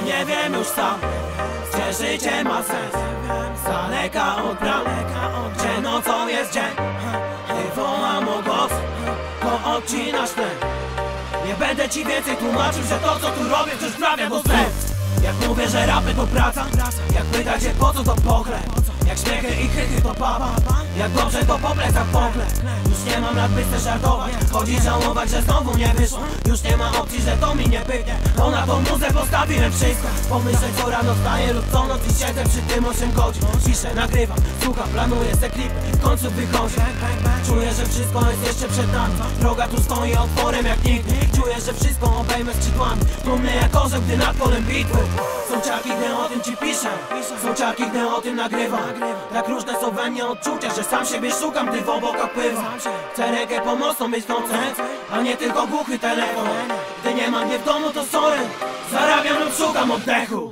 nie wiem już sam, gdzie życie ma sens. Z daleka od bram, gdzie nocą jest dzień. Gdy wołam o głos, to odcinasz tlen. Nie będę ci więcej tłumaczył, że to co tu robię wciąż trafia do serc. Jak mówię, że rapy to praca, jak pytacie po co to pochleb, jak śmiechy i krychy to papa, jak dobrze to po plecach poklep. Już nie mam lat by chcę żartować, chodzi żałować, że znowu nie wyszło. Już nie ma opcji, że to mi nie pyknie, bo na tą muzę postawiłem wszystko. Pomyśleć co rano wstaję lub co noc i siedzę przy tym 8 godzin. Ciszę, nagrywam, słucham, planuję se klipy, w końcu wychodzi. Czuję, że wszystko jest jeszcze przed nami, droga tu stoi otworem jak nigdy. Czuję, że wszystko obejmę skrzydłami, dumny jak orzeł, gdy nad polem bitwy. Są ciarki, gdy o tym ci piszę, są ciarki, gdy o tym nagrywam. Tak różne są we mnie odczucia, że sam siebie szukam, gdy w obokach pływam. Chcę rękę pomocną mieć w nocy, a nie tylko głuchy telefon. Gdy nie mam mnie w domu, to sorry, zarabiam lub szukam oddechu.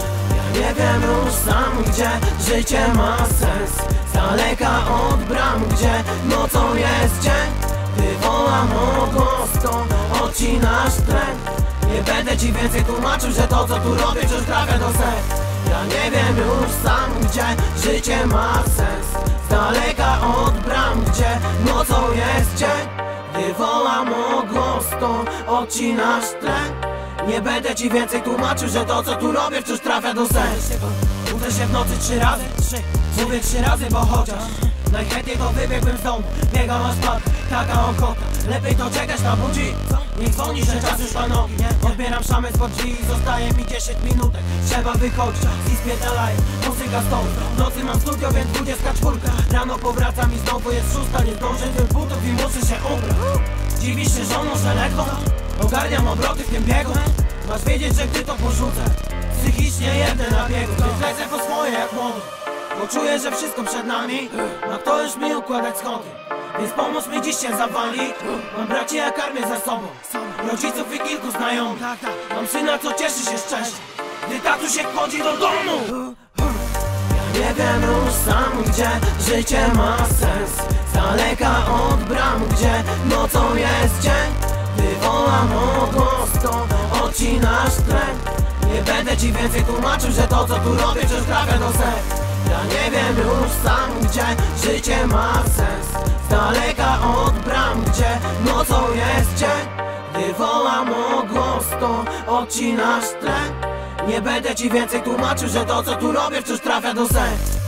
Ja nie wiem już sam, gdzie życie ma sens. Z daleka od bram, gdzie nocą jest dzień. Gdy wołam o głos, to odcinasz tlen. Nie będę ci więcej tłumaczył, że to co tu robię wciąż trafia do serc. Ja nie wiem już sam, gdzie życie ma sens. Z daleka od bram, gdzie nocą jest dzień. Gdy wołam o głos, to odcinasz tlen. Nie będę ci więcej tłumaczył, że to co tu robię wciąż trafia do serc. Budzę się w nocy 3 razy, mówię 3 razy, bo chociaż najchętniej to wybiegłbym z domu, biegam aż padł, taka okota. Lepiej to czekać na budzi, nie dzwoni, że czas już na nogi. Odbieram szamę z drzwi i zostaje mi 10 minutek. Trzeba wychodzić i spierdalaję, muzyka stoi. W nocy mam studio, więc 24. Rano powracam i znowu jest 6. Nie zdążę tych butów i muszę się ubrać. Dziwisz się żoną, że lekko ogarniam obroty w tym biegu. Masz wiedzieć, że gdy to porzucę, psychicznie jedę na biegu. Więc lecę po swoje jak młody, bo czuję, że wszystko przed nami. Ma kto już mi układać schody, więc pomóż mi dziś się zawali. Mam braci jak armię za sobą, rodziców i kilku znajomych. Mam syna, co cieszy się szczęście, gdy tatuś się chodzi do domu. Ja nie wiem już sam, gdzie życie ma sens. Z daleka od bram, gdzie nocą jest dzień. Gdy wołam o głos, to odcinasz tlen. Nie będę ci więcej tłumaczył, że to co tu robię wciąż trafia do serc. Ja nie wiem już sam, gdzie życie ma sens. Z daleka od bram, gdzie nocą jest dzień. Gdy wołam o głos, to odcinasz tlen. Nie będę ci więcej tłumaczył, że to co tu robię wciąż trafia do serc.